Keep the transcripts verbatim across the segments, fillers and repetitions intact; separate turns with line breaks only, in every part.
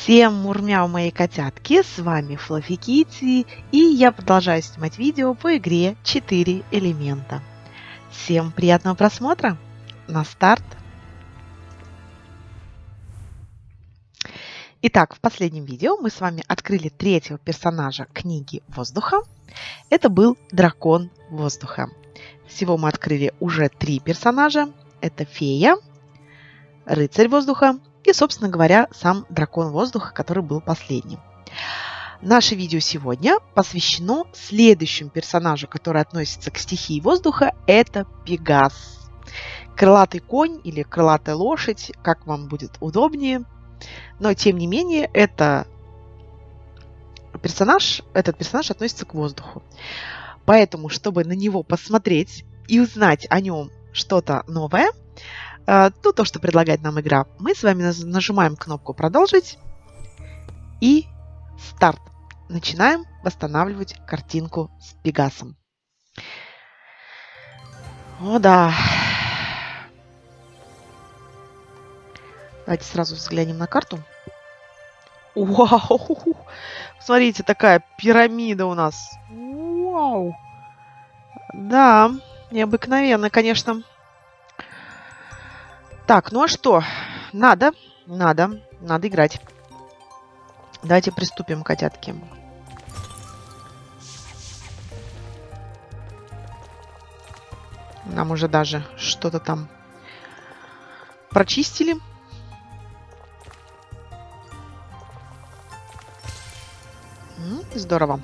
Всем мурмяу, мои котятки, с вами Fluffy Kitty, и я продолжаю снимать видео по игре четыре элемента. Всем приятного просмотра, на старт! Итак, в последнем видео мы с вами открыли третьего персонажа книги воздуха. Это был дракон воздуха. Всего мы открыли уже три персонажа. Это фея, рыцарь воздуха и, собственно говоря, сам дракон воздуха, который был последним. Наше видео сегодня посвящено следующему персонажу, который относится к стихии воздуха. Это Пегас. Крылатый конь или крылатая лошадь, как вам будет удобнее. Но, тем не менее, это персонаж, этот персонаж относится к воздуху. Поэтому, чтобы на него посмотреть и узнать о нем что-то новое, то, то, что предлагает нам игра, мы с вами нажимаем кнопку «Продолжить» и «Старт». Начинаем восстанавливать картинку с Пегасом. О, да. Давайте сразу взглянем на карту. Вау! Смотрите, такая пирамида у нас. Вау! Да, необыкновенно, конечно. Так, ну а что? Надо, надо, надо играть. Давайте приступим, котятки. Нам уже даже что-то там прочистили. Здорово.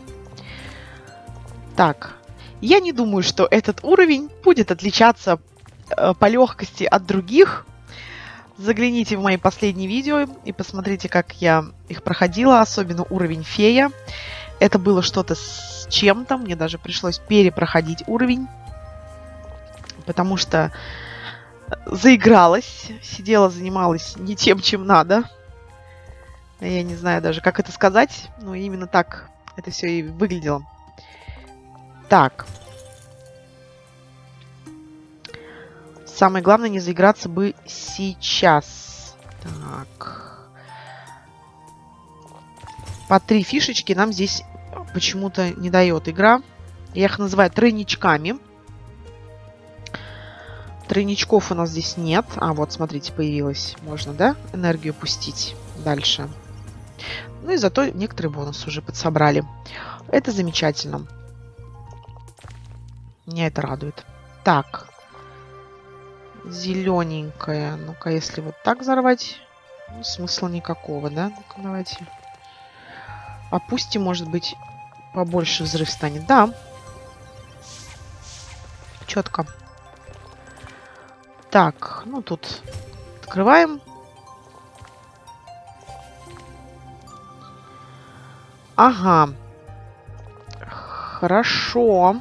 Так, я не думаю, что этот уровень будет отличаться э, по легкости от других. Загляните в мои последние видео и посмотрите, как я их проходила, особенно уровень фея. Это было что-то с чем-то, мне даже пришлось перепроходить уровень, потому что заигралась, сидела, занималась не тем, чем надо. Я не знаю даже, как это сказать, но именно так это все и выглядело. Так. Самое главное, не заиграться бы сейчас. Так. По три фишечки нам здесь почему-то не дает игра. Я их называю тройничками. Тройничков у нас здесь нет. А, вот, смотрите, появилась. Можно, да, энергию пустить дальше. Ну и зато некоторые бонусы уже подсобрали. Это замечательно. Меня это радует. Так. Зелененькая. Ну-ка, если вот так взорвать, ну, смысла никакого, да? Ну-ка, давайте. Опустим, может быть, побольше взрыв станет. Да. Четко. Так, ну тут открываем. Ага. Хорошо.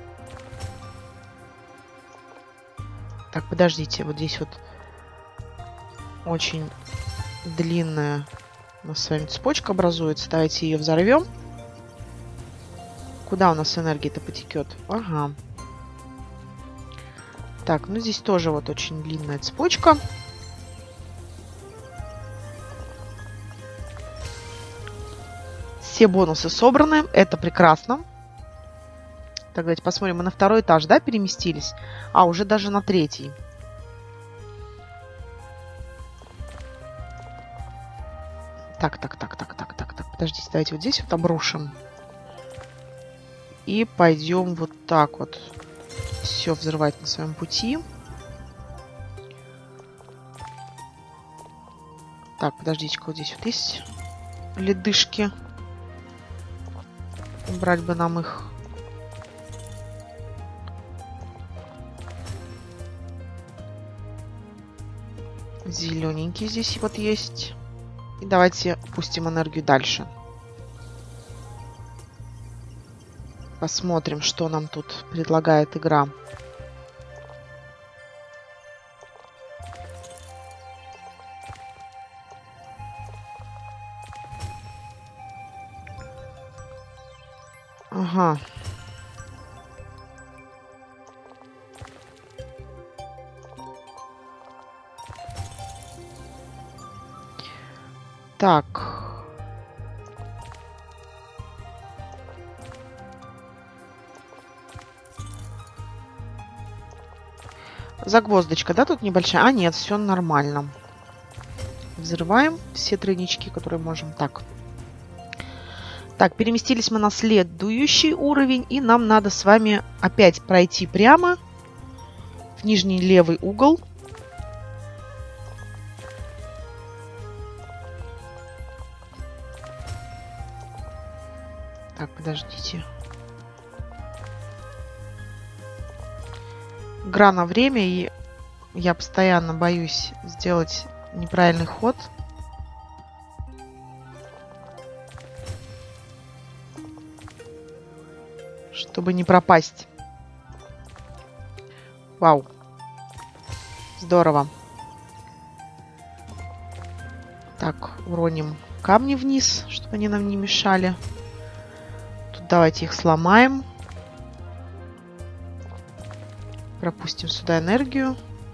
Так, подождите. Вот здесь вот очень длинная у нас с вами цепочка образуется. Давайте ее взорвем. Куда у нас энергия-то потекет? Ага. Так, ну здесь тоже вот очень длинная цепочка. Все бонусы собраны. Это прекрасно. Так, давайте посмотрим. Мы на второй этаж, да, переместились? А, уже даже на третий. Так, так, так, так, так, так, так. Подождите, давайте вот здесь вот обрушим. И пойдем вот так вот. Все взрывать на своем пути. Так, подождите-ка, вот здесь вот есть ледышки. Убрать бы нам их. Зелененький здесь вот есть. И давайте пустим энергию дальше. Посмотрим, что нам тут предлагает игра. Ага. Так. загвоздочка, да, тут небольшая? А, нет, все нормально. Взрываем все тройнички, которые можем. Так. Так, переместились мы на следующий уровень. И нам надо с вами опять пройти прямо в нижний левый угол. Так, подождите. Игра на время, и я постоянно боюсь сделать неправильный ход. Чтобы не пропасть. Вау. Здорово. Так, уроним камни вниз, чтобы они нам не мешали. Тут давайте их сломаем. Пропустим сюда энергию.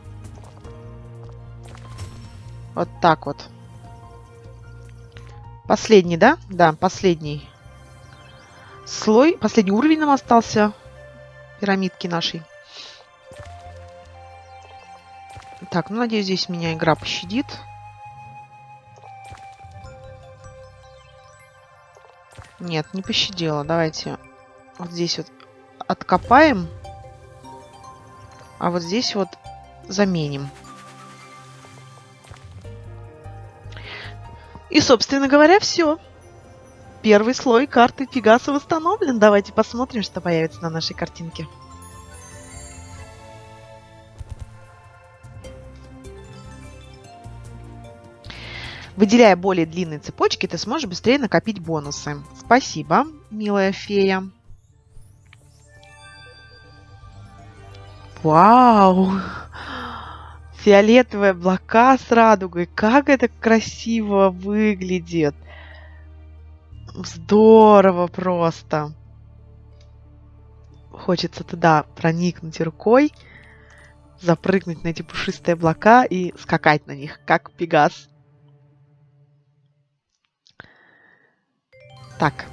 Вот так вот. Последний, да? Да, последний слой. Последний уровень нам остался. Пирамидки нашей. Так, ну, надеюсь, здесь меня игра пощадит. Нет, не пощадила. Давайте вот здесь вот откопаем. А вот здесь вот заменим. И, собственно говоря, все. Первый слой карты Пегаса восстановлен. Давайте посмотрим, что появится на нашей картинке. Выделяя более длинные цепочки, ты сможешь быстрее накопить бонусы. Спасибо, милая фея. Вау! Фиолетовые облака с радугой. Как это красиво выглядит. Здорово просто. Хочется туда проникнуть рукой, запрыгнуть на эти пушистые облака и скакать на них, как Пегас. Так.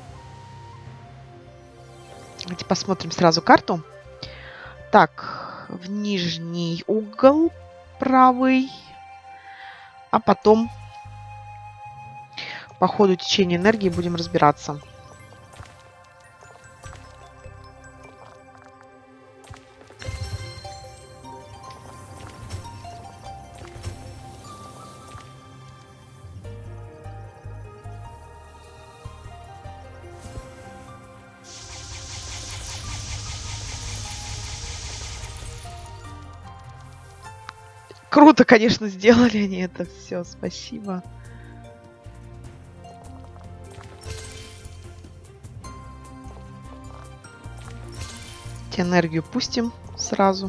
Давайте посмотрим сразу карту. Так, в нижний угол правый, а потом по ходу течения энергии будем разбираться. Круто, конечно, сделали они это все. Спасибо. Энергию пустим сразу.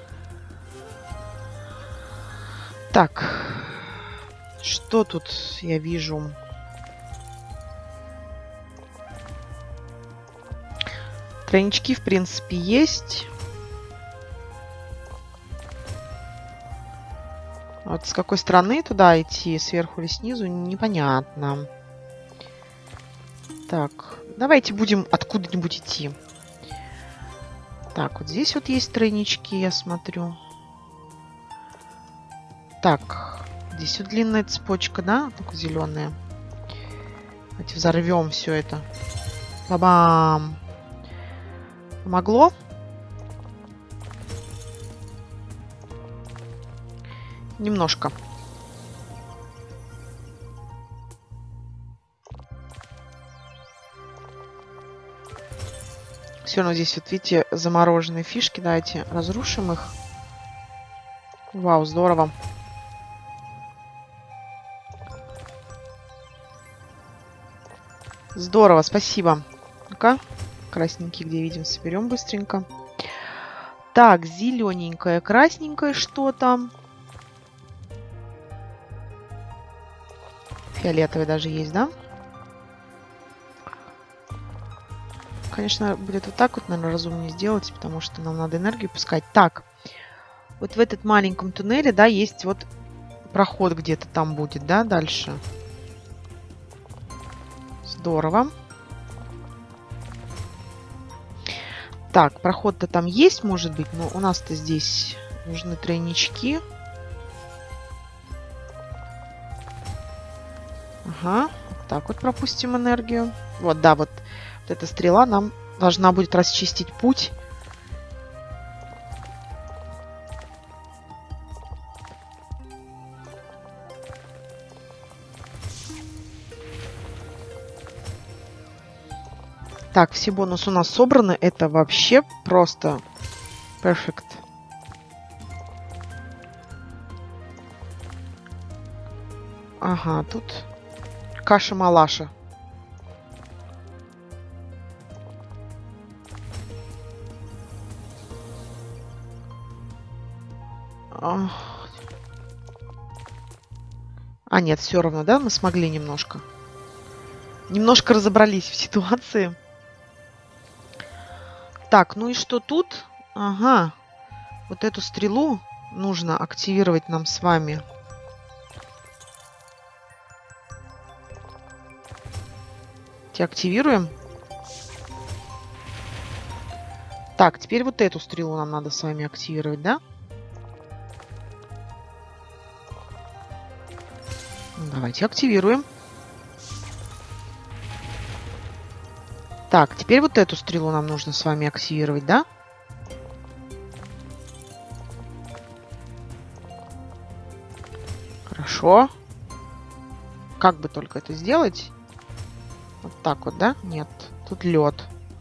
Так. Что тут я вижу? Тройнички, в принципе, есть. Вот с какой стороны туда идти, сверху или снизу, непонятно. Так, давайте будем откуда-нибудь идти. Так, вот здесь вот есть тройнички, я смотрю. Так, здесь вот длинная цепочка, да? Такая зеленая. Давайте взорвем все это. Ба-бам! Помогло? Немножко. Все равно здесь, вот видите, замороженные фишки. Давайте разрушим их. Вау, здорово. Здорово, спасибо. Ну-ка, красненький, где видим, соберем быстренько. Так, зелененькое, красненькое что-то. Фиолетовый даже есть, да? Конечно, будет вот так вот, наверное, разумнее сделать, потому что нам надо энергию пускать. Так, вот в этот маленьком туннеле, да, есть вот проход где-то там будет, да, дальше. Здорово. Так, проход-то там есть, может быть, но у нас-то здесь Нужны тройнички. Ага. Вот так вот пропустим энергию. Вот, да, вот, вот эта стрела нам должна будет расчистить путь. Так, все бонусы у нас собраны. Это вообще просто perfect. Ага, тут каша-малаша. А, нет, все равно, да? Мы смогли немножко. Немножко разобрались в ситуации. Так, ну и что тут? Ага. Вот эту стрелу нужно активировать нам с вами. Активируем. Так, теперь вот эту стрелу нам надо с вами активировать, да? Давайте активируем. Так, теперь вот эту стрелу нам нужно с вами активировать, да? Хорошо. Как бы только это сделать? Вот так вот, да? Нет, тут лед.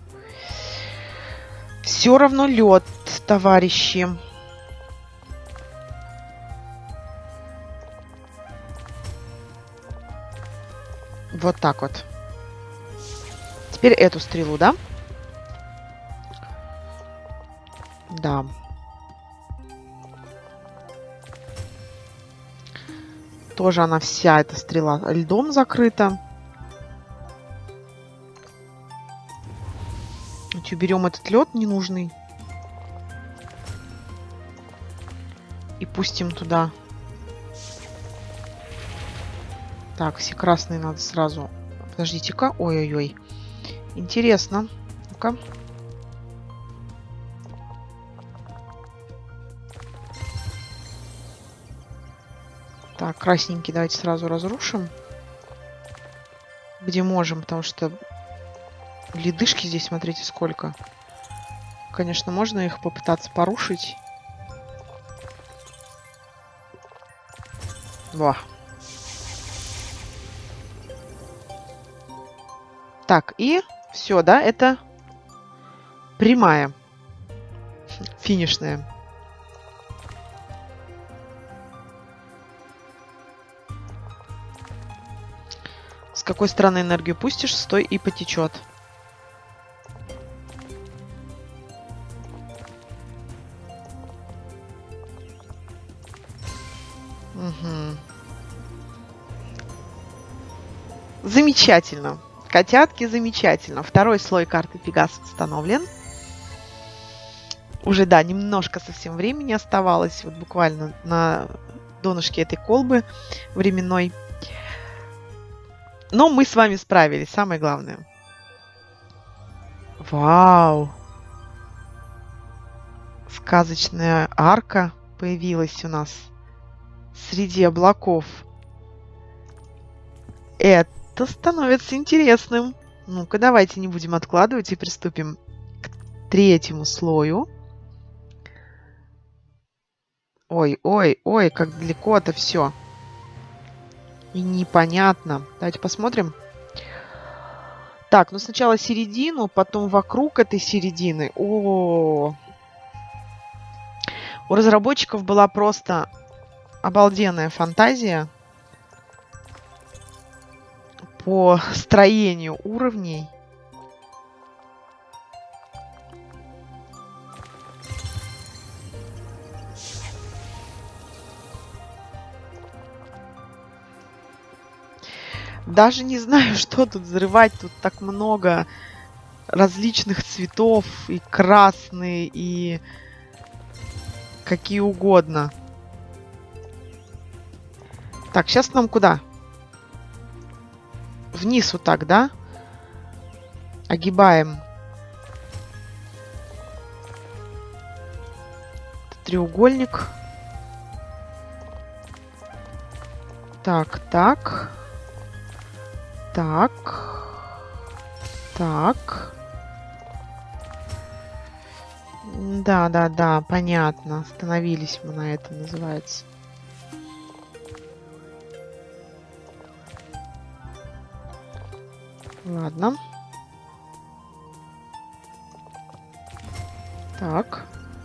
Все равно лед, товарищи. Вот так вот. Теперь эту стрелу, да? Да. Тоже она вся, эта стрела, льдом закрыта. Уберем этот лед ненужный. И пустим туда. Так, все красные надо сразу. Подождите-ка. Ой-ой-ой. Интересно. Ну-ка. Так, красненький давайте сразу разрушим. Где можем, потому что ледышки здесь, смотрите, сколько. Конечно, можно их попытаться порушить. Во. Так, и все, да, это прямая. Финишная. С какой стороны энергию пустишь, с той и потечет. Угу. Замечательно. Котятки, замечательно. Второй слой карты Пегас установлен. Уже, да, немножко совсем времени оставалось. Вот буквально на донышке этой колбы временной. Но мы с вами справились. Самое главное. Вау! Сказочная арка появилась у нас среди облаков. Это становится интересным. Ну-ка, давайте не будем откладывать и приступим к третьему слою. Ой, ой, ой, как далеко-то все. И непонятно. Давайте посмотрим. Так, ну сначала середину, потом вокруг этой середины. О, у разработчиков была просто обалденная фантазия по строению уровней. Даже не знаю, что тут взрывать. Тут так много различных цветов. И красные, и какие угодно. Так, сейчас нам куда? Вниз вот так, да? Огибаем. треугольник. Так, так. Так. Так. Да, да, да, понятно. Остановились мы на этом, называется. Ладно. Так.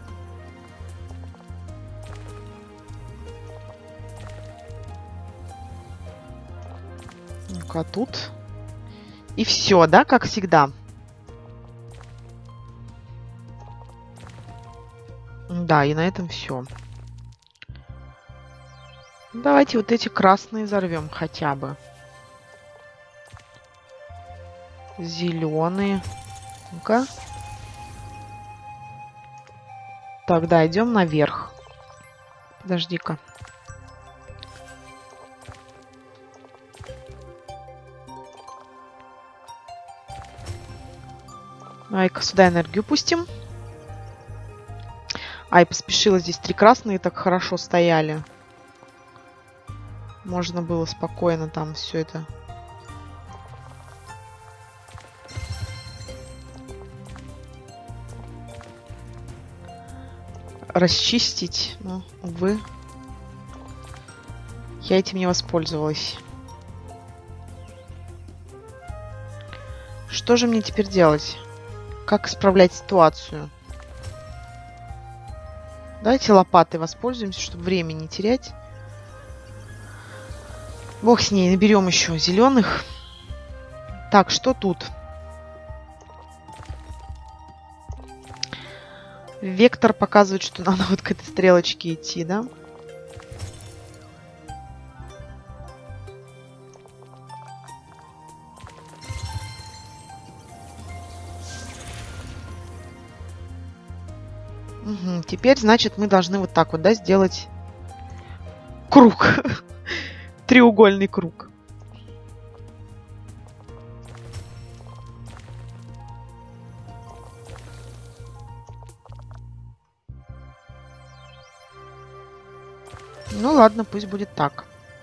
Ну-ка, тут. И все, да, как всегда. Да, и на этом все. Давайте вот эти красные взорвем хотя бы. Зеленые. Ну-ка. Тогда идем наверх. Подожди-ка. Давай-ка сюда энергию пустим. Ай, поспешила. Здесь три красные так хорошо стояли. Можно было спокойно там все это... расчистить. Но, увы. Я этим не воспользовалась. Что же мне теперь делать? Как исправлять ситуацию? Давайте лопатой воспользуемся, чтобы время не терять. Бог с ней, наберем еще зеленых. Так, что тут? Вектор показывает, что надо вот к этой стрелочке идти, да? Угу. Теперь, значит, мы должны вот так вот, да, сделать круг. Треугольный круг. Ну ладно, пусть будет так.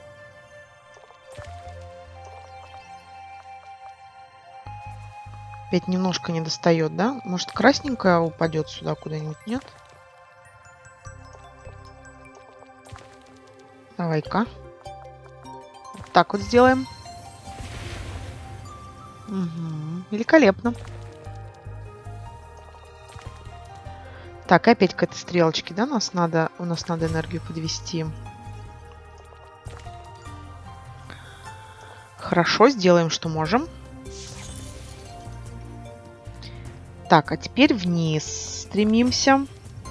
Опять немножко не достает, да? Может, красненькая упадет сюда куда-нибудь, нет? Давай-ка. Вот так вот сделаем. Угу. Великолепно. Так, опять к этой стрелочке, да, нас надо, у нас надо энергию подвести. Хорошо, сделаем, что можем. Так, а теперь вниз стремимся.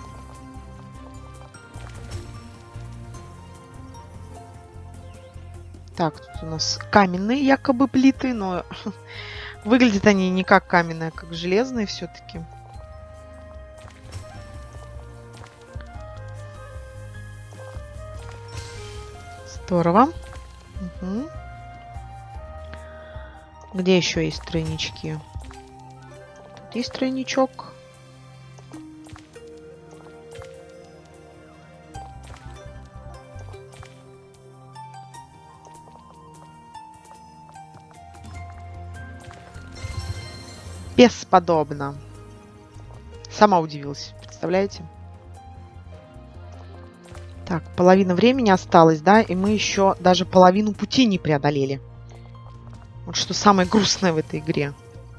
Так, тут у нас каменные якобы плиты, но выглядят они не как каменные, а как железные все-таки. Здорово. Угу. Где еще есть тройнички? Тут есть тройничок. Бесподобно. Сама удивилась. Представляете? Так, половина времени осталась, да? И мы еще даже половину пути не преодолели. Вот что самое грустное в этой игре.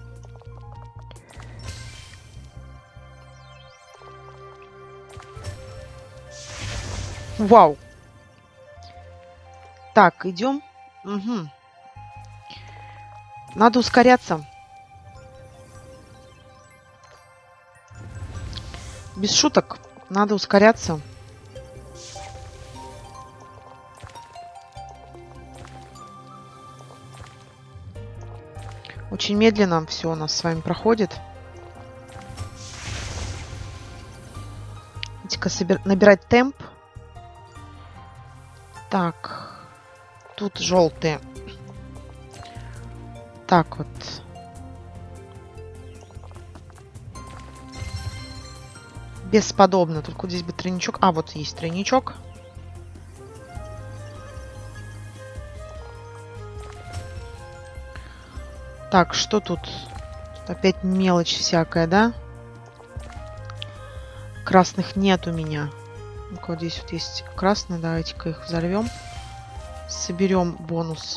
Вау. Так, идем. Угу. Надо ускоряться. Без шуток. Надо ускоряться. Очень медленно все у нас с вами проходит. Давайте-ка собир... набирать темп. Так. Тут желтые. Так вот. бесподобно. Только вот здесь бы тройничок. А, вот есть тройничок. Так, что тут? Тут опять мелочь всякая, да? Красных нет у меня. Ну-ка, вот здесь вот есть красные. Давайте-ка их взорвем. Соберем бонус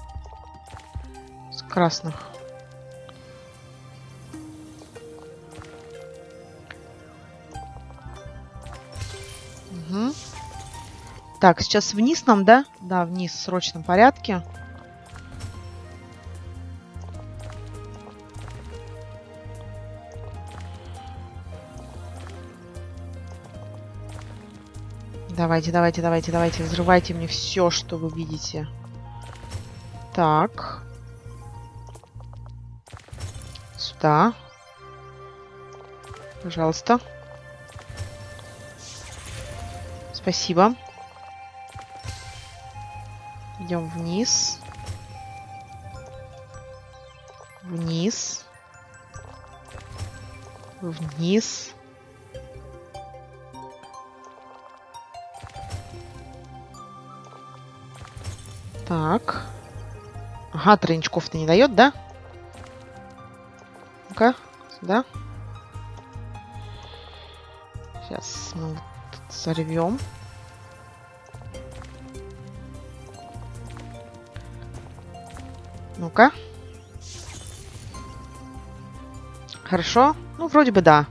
с красных. Угу. Так, сейчас вниз нам, да? Да, вниз в срочном порядке. Давайте, давайте, давайте, давайте. Взрывайте мне все, что вы видите. Так. Сюда. Пожалуйста. Спасибо. Идем вниз. Вниз. Вниз. Так. Ага, тройничков-то не дает, да? Ну-ка, сюда. Сейчас мы вот тут взорвем. Ну-ка. Хорошо? Ну, вроде бы да.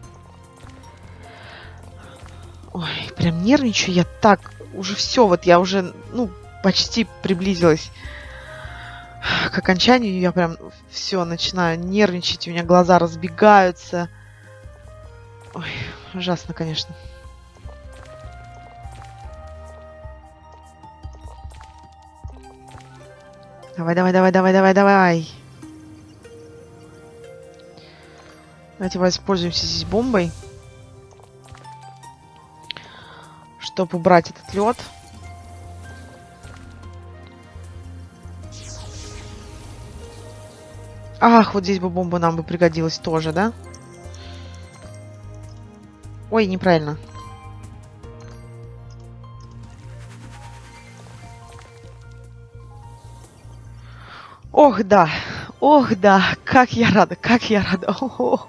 Ой, прям нервничаю я так. Уже все, вот я уже, ну, почти приблизилась к окончанию. Я прям все начинаю нервничать. У меня глаза разбегаются. Ой, ужасно, конечно. Давай, давай, давай, давай, давай, давай. Давайте воспользуемся здесь бомбой, чтобы убрать этот лед. Ах, вот здесь бы бомба нам бы пригодилась тоже, да? Ой, неправильно. Ох, да. Ох, да. Как я рада, как я рада. О-о-о.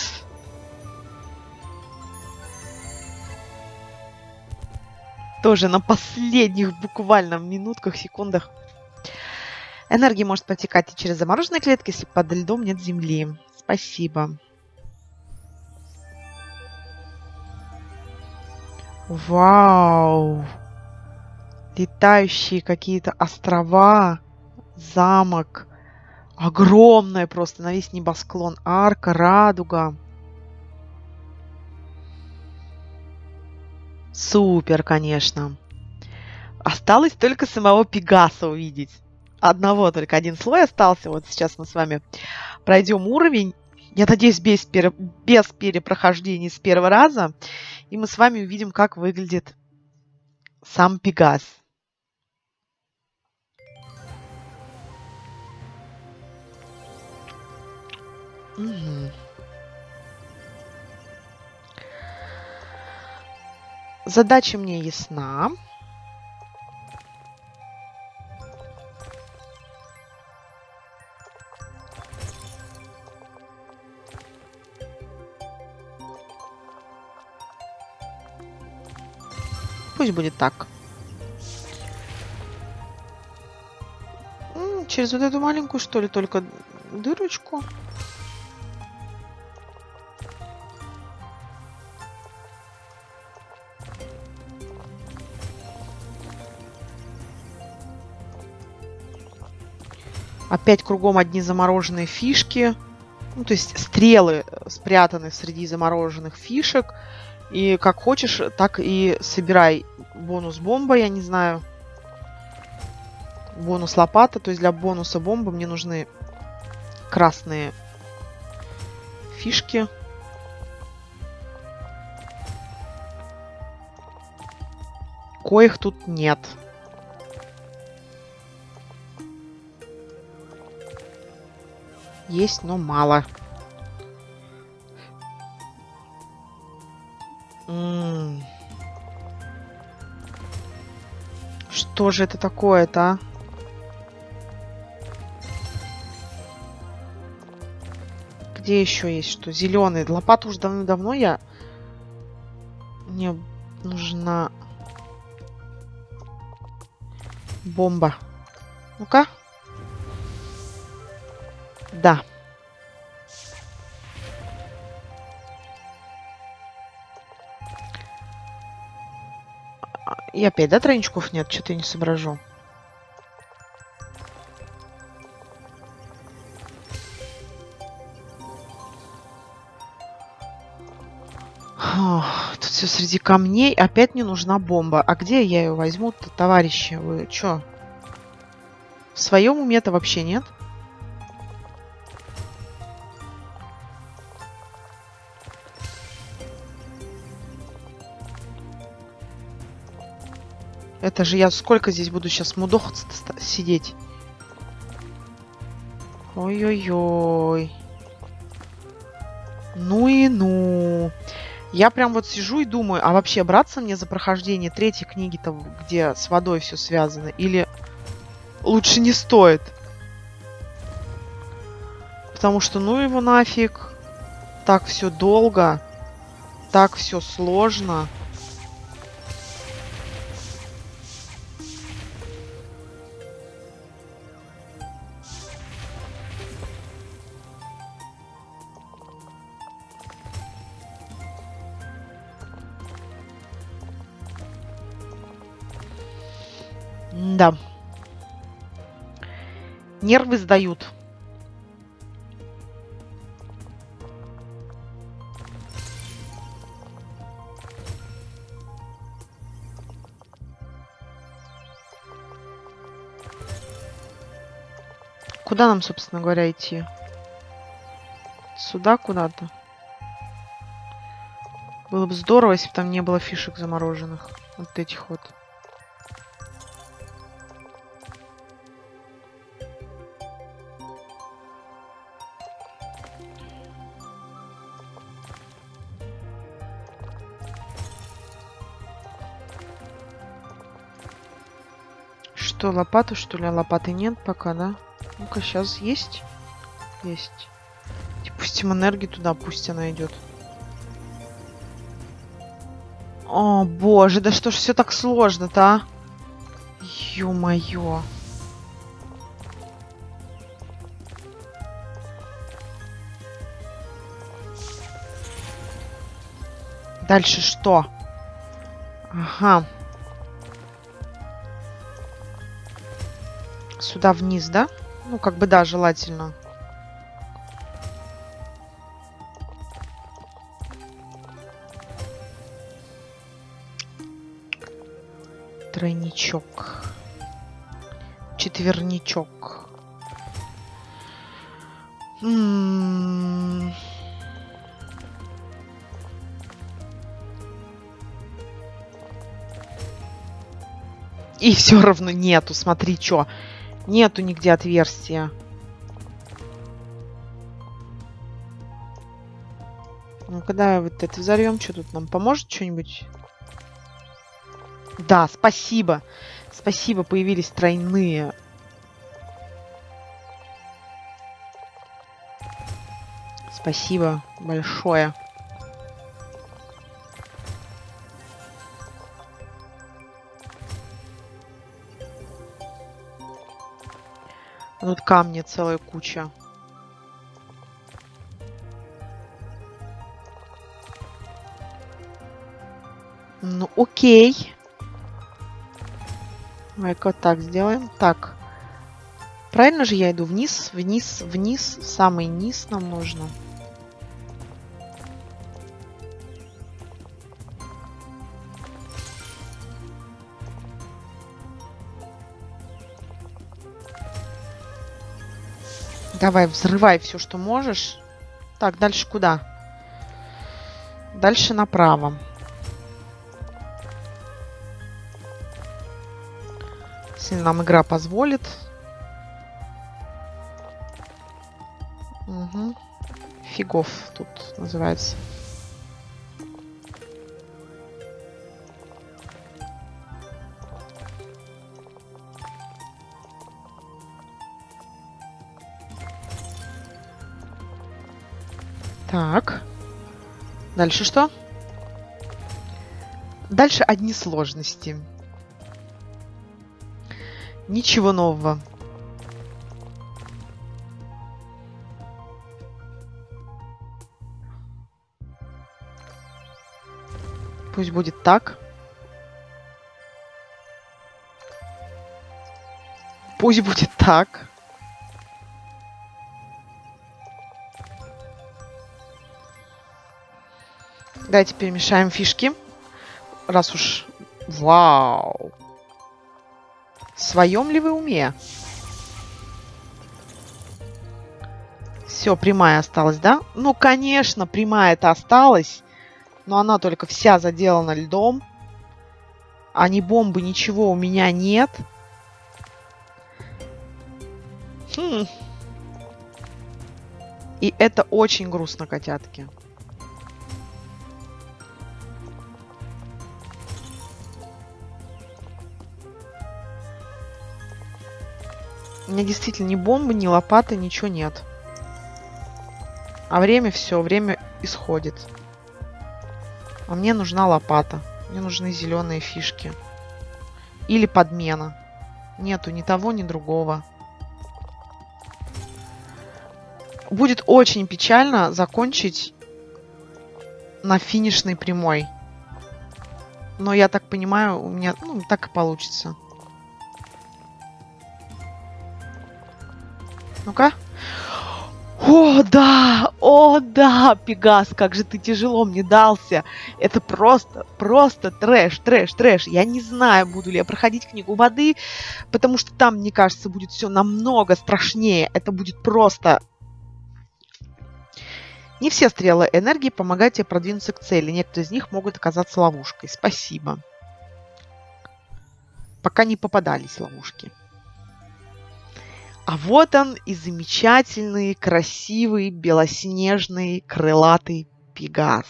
Тоже на последних буквально минутках, секундах. Энергия может протекать и через замороженные клетки, если под льдом нет земли. Спасибо. Вау! Летающие какие-то острова, замок. Огромная просто на весь небосклон. Арка, радуга. Супер, конечно. Осталось только самого Пегаса увидеть. Одного только, один слой остался. Вот сейчас мы с вами пройдем уровень. Я надеюсь, без, пере... без перепрохождения с первого раза. И мы с вами увидим, как выглядит сам Пегас. Угу. Задача мне ясна. Пусть будет так. М-м, через вот эту маленькую, что ли, только дырочку. Опять кругом одни замороженные фишки. Ну, то есть стрелы спрятаны среди замороженных фишек. И как хочешь, так и собирай бонус бомба, я не знаю. Бонус лопата. То есть для бонуса бомбы мне нужны красные фишки. Коих тут нет. Есть, но мало. что же это такое-то, а? Где еще есть что? Зеленый. Лопату уже давно-давно я... Мне нужна... Бомба. Ну-ка. Да. И опять, да, тройничков нет? Что-то я не соображу. Тут все среди камней. Опять мне нужна бомба. А где я ее возьму-то, товарищи? Вы что? В своем уме-то вообще нет? Это же я сколько здесь буду сейчас мудохаться сидеть? Ой-ой-ой. Ну и ну. Я прям вот сижу и думаю, а вообще браться мне за прохождение третьей книги-то, где с водой все связано, или лучше не стоит? Потому что ну его нафиг. Так все долго. Так все сложно. Да. Нервы сдают. Куда нам, собственно говоря, идти? Сюда куда-то? Было бы здорово, если бы там не было фишек замороженных. Вот этих вот. Что, лопату, что ли? А лопаты нет пока, да? Ну-ка, сейчас есть? Есть. И пустим энергию туда, пусть она идет. О, боже, да что ж все так сложно-то, а? Ё-моё. Дальше что? Ага. Сюда вниз, да? Ну, как бы, да, желательно. Тройничок. Четверничок. М-м-м. И все равно нету, смотри, что. Нету нигде отверстия. Ну, когда вот это взорвем, что тут нам поможет что-нибудь? Да, спасибо. Спасибо, появились тройные. Спасибо большое. Тут камни целая куча. Ну, окей. Давай-ка вот так сделаем. Так. Правильно же я иду? Вниз, вниз, вниз. Самый низ нам нужно. Давай, взрывай все, что можешь. Так, дальше куда? Дальше направо. Если нам игра позволит. Угу. Фигов тут называется. Так. Дальше что? Дальше одни сложности. Ничего нового. Пусть будет так. Пусть будет так. Давайте перемешаем фишки. Раз уж... Вау! В своем ли вы уме? Все, прямая осталась, да? Ну, конечно, прямая-то осталась. Но она только вся заделана льдом. А ни бомбы, ничего у меня нет. Хм. И это очень грустно, котятки. У меня действительно ни бомбы, ни лопаты, ничего нет. А время все, время исходит. А мне нужна лопата. Мне нужны зеленые фишки. Или подмена. Нету ни того, ни другого. Будет очень печально закончить на финишной прямой. Но я так понимаю, у меня ну, так и получится. Ну-ка. О, да! О, да! Пегас, как же ты тяжело мне дался. Это просто, просто трэш, трэш, трэш. Я не знаю, буду ли я проходить книгу воды, потому что там, мне кажется, будет все намного страшнее. Это будет просто... Не все стрелы энергии помогают тебе продвинуться к цели. Некоторые из них могут оказаться ловушкой. Спасибо. Пока не попадались ловушки. А вот он и замечательный, красивый, белоснежный, крылатый Пегас.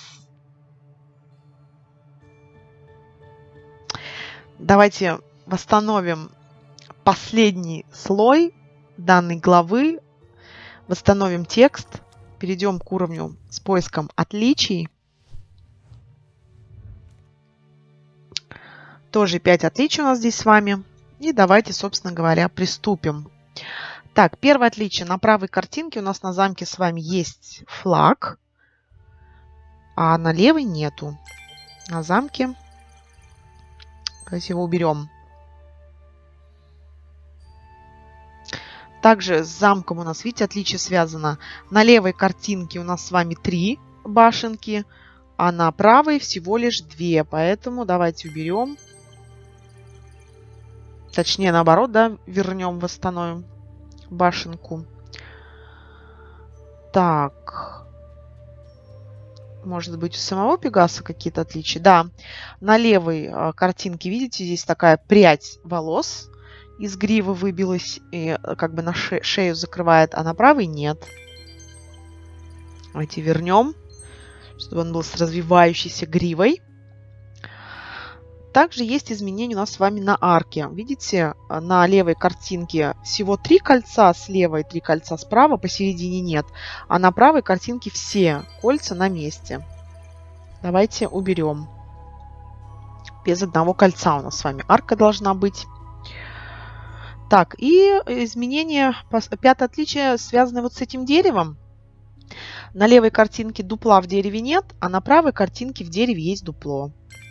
Давайте восстановим последний слой данной главы. Восстановим текст. Перейдем к уровню с поиском отличий. Тоже пять отличий у нас здесь с вами. И давайте, собственно говоря, приступим. Так, первое отличие. На правой картинке у нас на замке с вами есть флаг, а на левой нету. На замке. Давайте его уберем. Также с замком у нас, видите, отличие связано. На левой картинке у нас с вами три башенки, а на правой всего лишь две. Поэтому давайте уберем. Точнее, наоборот, да, вернем, восстановим башенку. Так. Может быть, у самого Пегаса какие-то отличия? Да. На левой а, картинке, видите, здесь такая прядь волос из гривы выбилась и как бы на ше шею закрывает, а на правой нет. Давайте вернем, чтобы он был с развивающейся гривой. Также есть изменения у нас с вами на арке. Видите, на левой картинке всего три кольца слева и три кольца справа, посередине нет. А на правой картинке все кольца на месте. Давайте уберем. Без одного кольца у нас с вами арка должна быть. Так, и изменение, пятое отличие, связано вот с этим деревом. На левой картинке дупла в дереве нет, а на правой картинке в дереве есть дупло.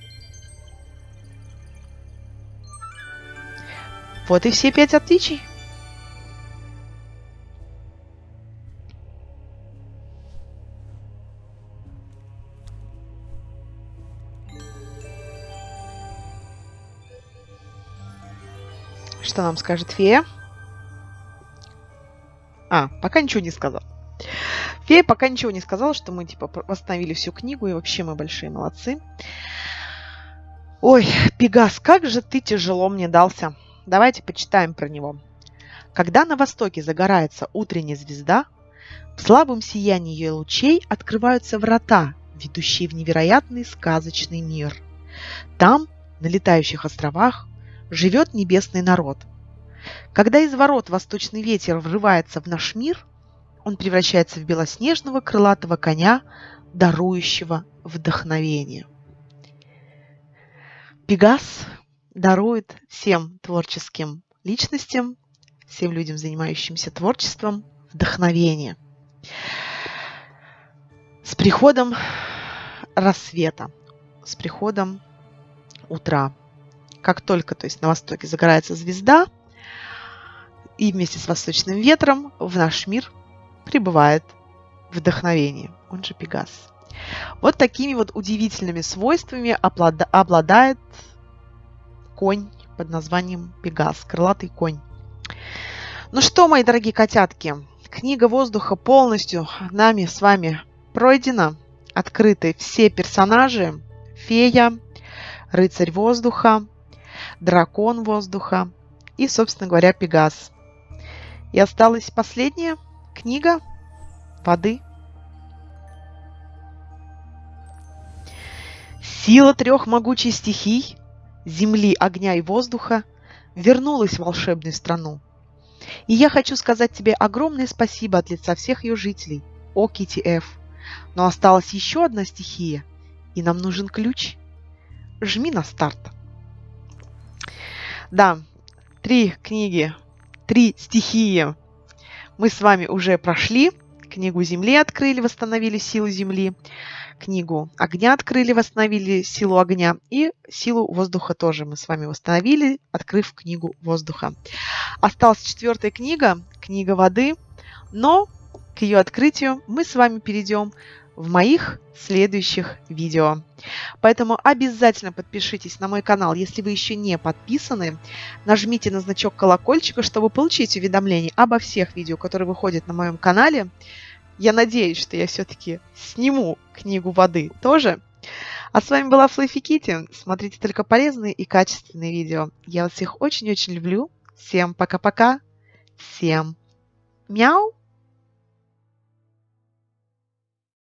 Вот и все пять отличий. Что нам скажет фея? А, пока ничего не сказал. Фея пока ничего не сказала, что мы типа восстановили всю книгу, и вообще мы большие молодцы. Ой, Пегас, как же ты тяжело мне дался. Давайте почитаем про него. Когда на востоке загорается утренняя звезда, в слабом сиянии ее лучей открываются врата, ведущие в невероятный сказочный мир. Там, на летающих островах, живет небесный народ. Когда из ворот восточный ветер врывается в наш мир, он превращается в белоснежного крылатого коня, дарующего вдохновение. Пегас дарует всем творческим личностям, всем людям, занимающимся творчеством, вдохновение. С приходом рассвета, с приходом утра, как только, то есть на востоке загорается звезда, и вместе с восточным ветром в наш мир прибывает вдохновение, он же Пегас. Вот такими вот удивительными свойствами обладает конь под названием Пегас, крылатый конь. Ну что, мои дорогие котятки, книга воздуха полностью нами с вами пройдена. Открыты все персонажи: фея, рыцарь воздуха, дракон воздуха и, собственно говоря, Пегас. И осталась последняя книга воды. Сила трех могучих стихий – земли, огня и воздуха – вернулась в волшебную страну. И я хочу сказать тебе огромное спасибо от лица всех ее жителей, о Кити Эф. Но осталась еще одна стихия, и нам нужен ключ. Жми на старт. Да, три книги, три стихии мы с вами уже прошли. Книгу Земли открыли, восстановили силу Земли. Книгу огня открыли, восстановили силу огня. И силу воздуха тоже мы с вами восстановили, открыв книгу воздуха. Осталась четвертая книга, книга воды. Но к ее открытию мы с вами перейдем в моих следующих видео. Поэтому обязательно подпишитесь на мой канал, если вы еще не подписаны. Нажмите на значок колокольчика, чтобы получить уведомления обо всех видео, которые выходят на моем канале. Я надеюсь, что я все-таки сниму книгу воды тоже. А с вами была Флэффи Китти. Смотрите только полезные и качественные видео. Я вас всех очень-очень люблю. Всем пока-пока. Всем мяу.